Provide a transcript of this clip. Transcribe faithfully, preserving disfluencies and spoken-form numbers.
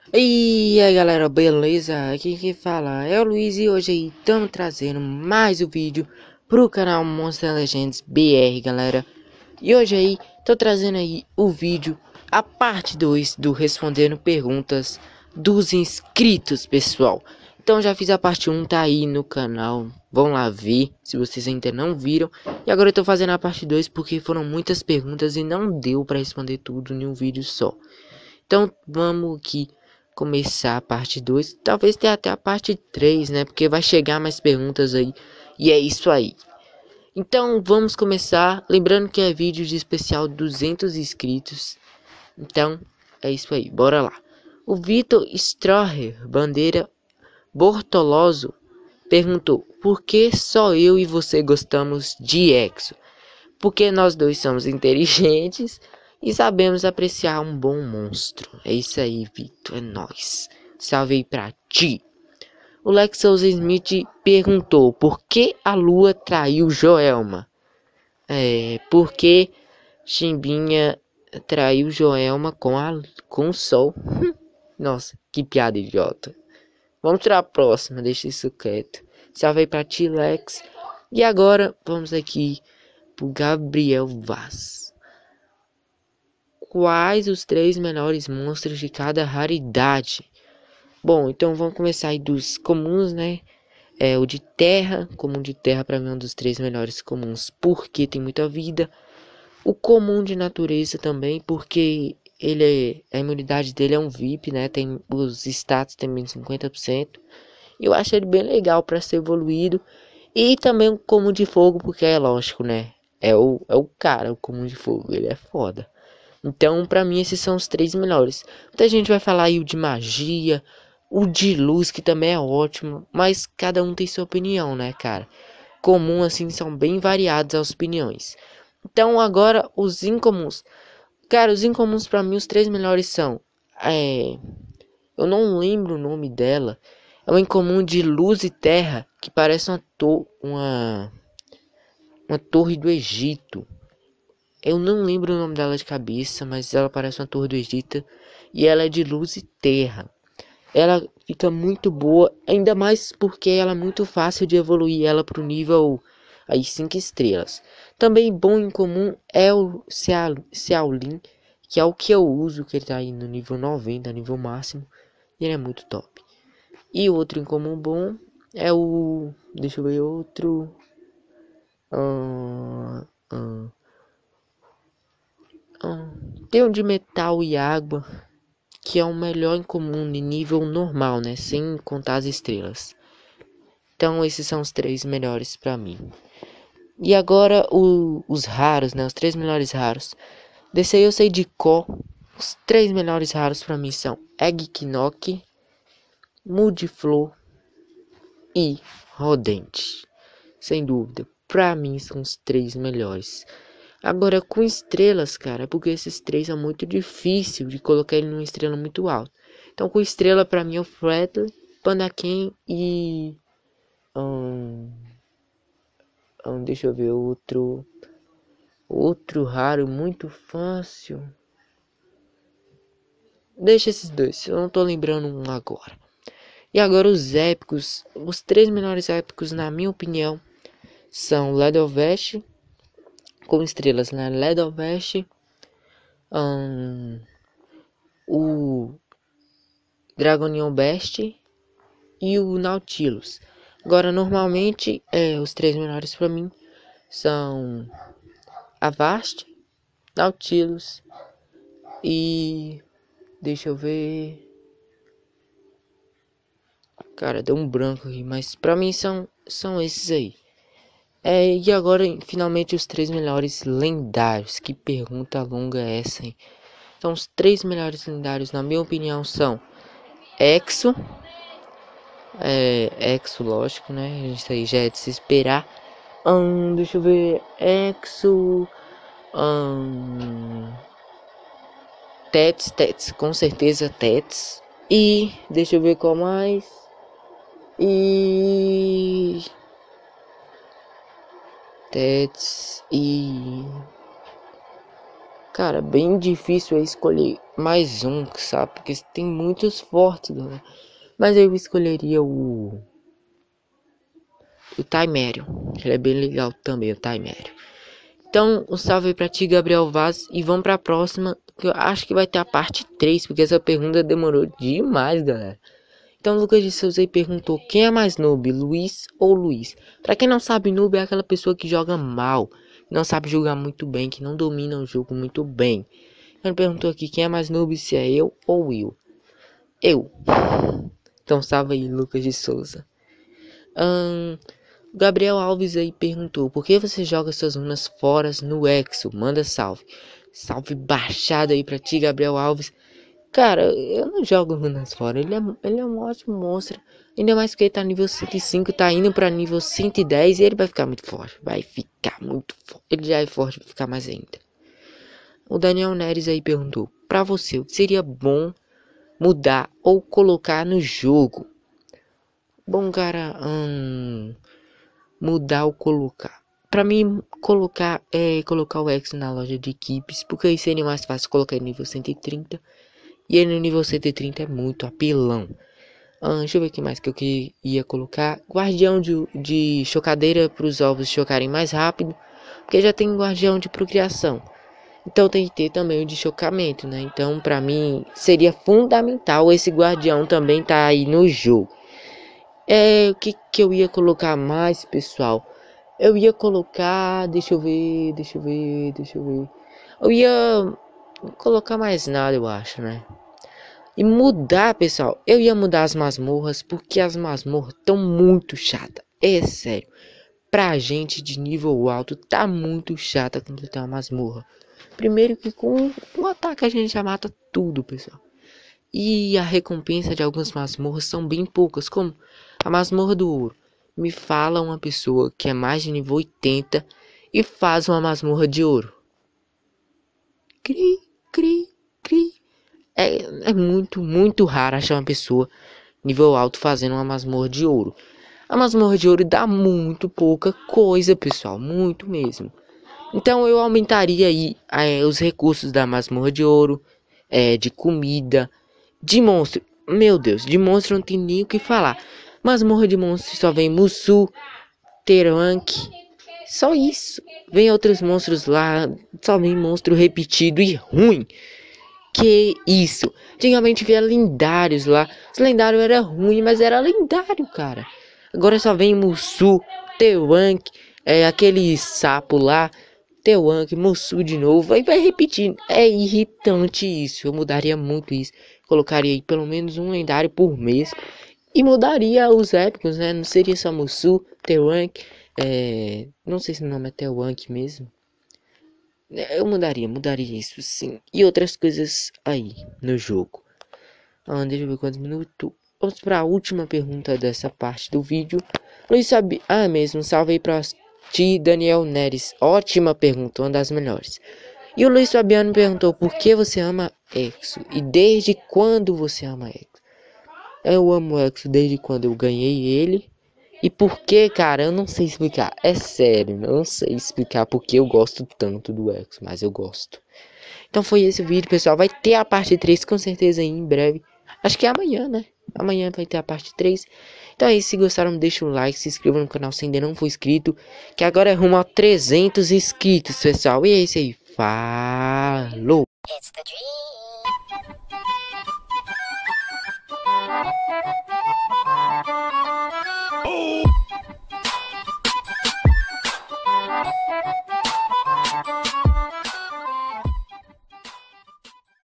E aí galera, beleza? Aqui quem fala é o Luiz e hoje aí estamos trazendo mais um vídeo pro canal Monster Legends B R, galera. E hoje aí tô trazendo aí o vídeo, a parte dois do Respondendo Perguntas dos inscritos, pessoal. Então já fiz a parte um, tá aí no canal, vão lá ver se vocês ainda não viram. E agora eu tô fazendo a parte dois porque foram muitas perguntas e não deu pra responder tudo em um vídeo só. Então vamos aqui começar a parte dois, talvez tenha até a parte três, né? Porque vai chegar mais perguntas aí. E é isso aí. Então vamos começar, lembrando que é vídeo de especial duzentos inscritos. Então é isso aí, bora lá. O Vitor Stroher Bandeira Bortoloso perguntou: por que só eu e você gostamos de Exo? Porque nós dois somos inteligentes e sabemos apreciar um bom monstro. É isso aí, Victor, é nóis. Salve aí pra ti. O Lex Souza Smith perguntou: por que a lua traiu Joelma? É, porque Chimbinha traiu Joelma com, a, com o sol. Nossa, que piada idiota. Vamos para a próxima, deixa isso quieto. Salve aí pra ti, Lex. E agora vamos aqui pro Gabriel Vaz. Quais os três melhores monstros de cada raridade? Bom, então vamos começar aí dos comuns, né? É o de terra, comum de terra para mim é um dos três melhores comuns, porque tem muita vida. O comum de natureza também, porque ele é, a imunidade dele é um V I P, né? Tem os status também cinquenta por cento. Eu acho ele bem legal para ser evoluído. E também o comum de fogo, porque é lógico, né? É o, é o cara, o comum de fogo, ele é foda. Então, pra mim, esses são os três melhores. Muita gente vai falar aí o de magia, o de luz, que também é ótimo. Mas cada um tem sua opinião, né, cara? Comum, assim, são bem variadas as opiniões. Então, agora, os incomuns. Cara, os incomuns pra mim, os três melhores são... É... Eu não lembro o nome dela. É um incomum de luz e terra, que parece uma, to uma... uma torre do Egito. Eu não lembro o nome dela de cabeça, mas ela parece uma torre do Egito e ela é de luz e terra. Ela fica muito boa, ainda mais porque ela é muito fácil de evoluir ela para o nível aí cinco estrelas. Também bom em comum é o Xiaolin, que é o que eu uso, que ele tá aí no nível noventa, nível máximo, e ele é muito top. E outro em comum bom é o, deixa eu ver outro, uh, uh, uh, tem um de metal e água, que é o melhor em comum de nível normal, né? Sem contar as estrelas. Então esses são os três melhores pra mim. E agora o, os raros, né? Os três melhores raros. Desse aí eu sei de cor. Os três melhores raros pra mim são Eggknock, Mudflor e Rodente. Sem dúvida, pra mim são os três melhores. Agora com estrelas, cara, porque esses três são muito difícil de colocar ele numa estrela muito alta. Então com estrela pra mim é o Fredly, Pandaken e... Hum, hum, deixa eu ver outro... Outro raro muito fácil. Deixa esses dois, eu não tô lembrando um agora. E agora os épicos. Os três melhores épicos, na minha opinião, são Ledovest, com estrelas, né? Ledovest, hum, o Dragonion Best e o Nautilus. Agora, normalmente, é, os três melhores para mim são Avast, Nautilus e... Deixa eu ver... Cara, deu um branco aqui, mas pra mim são, são esses aí. É, e agora, finalmente, os três melhores lendários. Que pergunta longa é essa, hein? Então, os três melhores lendários, na minha opinião, são Exo. É, Exo, lógico, né? Isso aí já é de se esperar. Hum, deixa eu ver. Exo. Hum, Tets, Tets, com certeza Tets. E deixa eu ver qual mais. E Tets e Cara, bem difícil é escolher mais um, sabe? Porque tem muitos fortes, galera. Mas eu escolheria o... O Timério. Ele é bem legal também, o Timério. Então, um salve aí pra ti, Gabriel Vaz. E vamos pra próxima, que eu acho que vai ter a parte três, porque essa pergunta demorou demais, galera. Então, Lucas de Souza aí perguntou: quem é mais noob, Luiz ou Luiz? Pra quem não sabe, noob é aquela pessoa que joga mal, não sabe jogar muito bem, que não domina o jogo muito bem. Ele perguntou aqui: quem é mais noob, se é eu ou Will? Eu. Então, salve aí, Lucas de Souza. Hum... Gabriel Alves aí perguntou: por que você joga suas runas fora no Exo? Manda salve. Salve baixado aí pra ti, Gabriel Alves. Cara, eu não jogo runas fora. Ele é, ele é um ótimo monstro. Ainda mais que ele tá nível cento e cinco, tá indo pra nível cento e dez e ele vai ficar muito forte. Vai ficar muito forte. Ele já é forte, vai ficar mais ainda. O Daniel Neres aí perguntou: pra você, o que seria bom mudar ou colocar no jogo? Bom, cara, hum... mudar ou colocar. Pra mim, colocar é colocar o Exo na loja de equipes, porque aí seria mais fácil colocar em nível cento e trinta. E aí no nível cento e trinta é muito apelão. Ah, deixa eu ver o que mais que eu queria colocar. Guardião de, de chocadeira para os ovos chocarem mais rápido, porque já tem guardião de procriação. Então tem que ter também o de chocamento, né? Então pra mim seria fundamental esse guardião também tá aí no jogo. É, o que que eu ia colocar mais, pessoal? Eu ia colocar, deixa eu ver, deixa eu ver, deixa eu ver. Eu ia colocar mais nada, eu acho, né? E mudar, pessoal, eu ia mudar as masmorras, porque as masmorras estão muito chatas. É sério. Pra gente de nível alto, tá muito chata completar uma masmorra. Primeiro que com um ataque a gente já mata tudo, pessoal. E a recompensa de algumas masmorras são bem poucas, como a masmorra do ouro. Me fala uma pessoa que é mais de nível oitenta e faz uma masmorra de ouro. Cri, cri, cri. É, é muito, muito raro achar uma pessoa nível alto fazendo uma masmorra de ouro. A masmorra de ouro dá muito pouca coisa, pessoal, muito mesmo. Então eu aumentaria aí é, os recursos da masmorra de ouro, é, de comida, de monstro. Meu Deus, de monstro não tem nem o que falar. Masmorra de monstros só vem Musou, Terank, só isso. Vem outros monstros lá, só vem monstro repetido e ruim. Que isso? Antigamente via lendários lá. Os lendários era ruim, mas era lendário, cara. Agora só vem Musou, Terank, é, aquele sapo lá, Terank, Musou de novo. Aí vai repetindo. É irritante isso. Eu mudaria muito isso. Colocaria aí pelo menos um lendário por mês. E mudaria os épicos, né? Não seria só Musou, Terank. É... Não sei se o nome é Terank mesmo. Eu mudaria, mudaria isso sim. E outras coisas aí no jogo. Ah, deixa eu ver quantos minutos. Vamos para a última pergunta dessa parte do vídeo. Luiz sabe. Ah, mesmo. Salve aí pra ti, Daniel Neres. Ótima pergunta, uma das melhores. E o Luiz Fabiano perguntou: por que você ama Exo? E desde quando você ama Exo? Eu amo Exo desde quando eu ganhei ele. E por que, cara, eu não sei explicar. É sério, não sei explicar porque eu gosto tanto do Exo, mas eu gosto. Então foi esse o vídeo, pessoal. Vai ter a parte três com certeza aí em breve. Acho que é amanhã, né? Amanhã vai ter a parte três. Então é isso, se gostaram, deixa um like, se inscreva no canal se ainda não for inscrito. Que agora é rumo a trezentos inscritos, pessoal. E é isso aí. Falou! It's the dream.